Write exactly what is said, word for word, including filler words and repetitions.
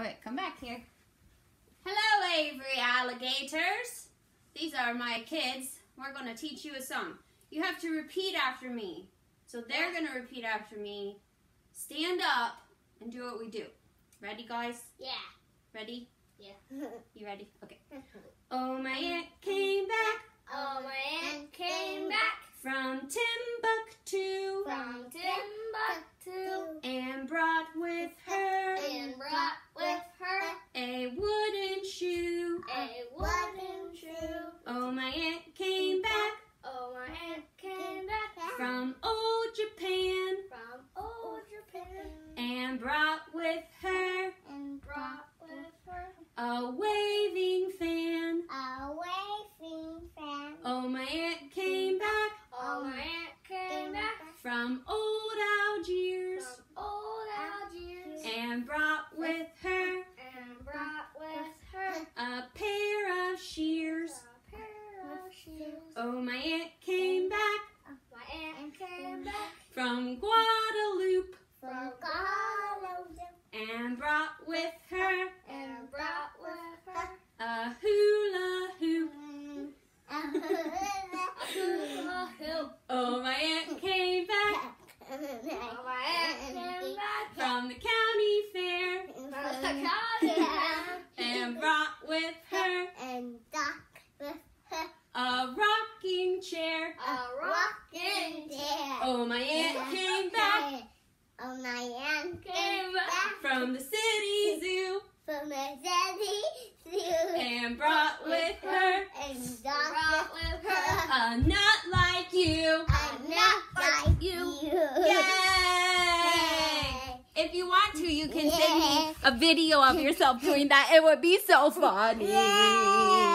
Quick, come back here. Hello, Avery alligators. These are my kids. We're going to teach you a song. You have to repeat after me. So they're going to repeat after me. Stand up and do what we do. Ready, guys? Yeah. Ready? Yeah. You ready? Okay. Oh, my aunt came back. Oh, my aunt came back. From Timbuktu. From Timbuktu. And brought with her. And brought with her. A wooden shoe. A wooden shoe. Oh, my aunt came back. Oh, my aunt came back. From old Japan. From old Japan. And brought with her. And brought with her. A waving fan. A waving fan. Oh, my aunt came back. Oh, my aunt came back. From old Algiers. From old Algiers. And brought with her. And brought with her. A pair of shears. A pair of shoes. Oh, my aunt came back. My aunt came back. From Guadeloupe. From Guadeloupe. And brought with her. And brought with her. A hula hoop. A hula hoop. Oh, my aunt came back. Oh, my aunt came back. From the county fair. From the county fair. And brought with her. And dock with her. A rocking chair. A rocking chair. Oh, my aunt came back. Oh, my aunt came back. From the city zoo. From the city zoo. And brought with her. And brought with her. A nut like you. I'm not like you. Yay! If you want to, you can send me a video of yourself doing that. It would be so funny. Yay!